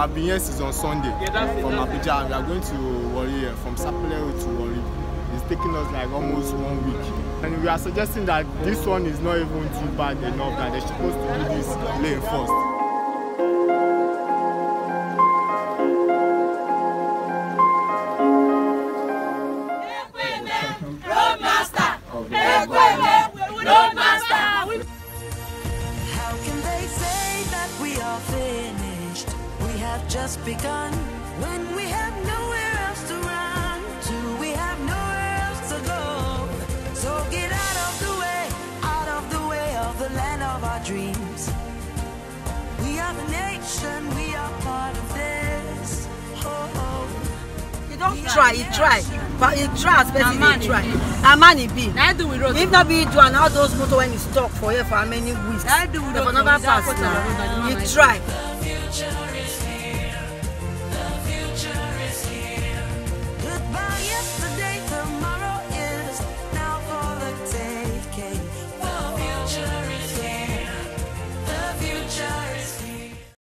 have been here since on Sunday from Abuja, and we are going to Warri, from Sapele to Warri. It's taking us like almost 1 week. And we are suggesting that this one is not even too bad enough, that they're supposed to do this lane first. Finished. We have just begun. When we have nowhere else to run to, we have nowhere else to go. So get out of the way of the land of our dreams. We are the nation, we are part of this. Oh. You don't try, you try. But you try, especially you try. Amani be. If not be do and all those motor when you stop for here for how many weeks. They will never pass now. You try.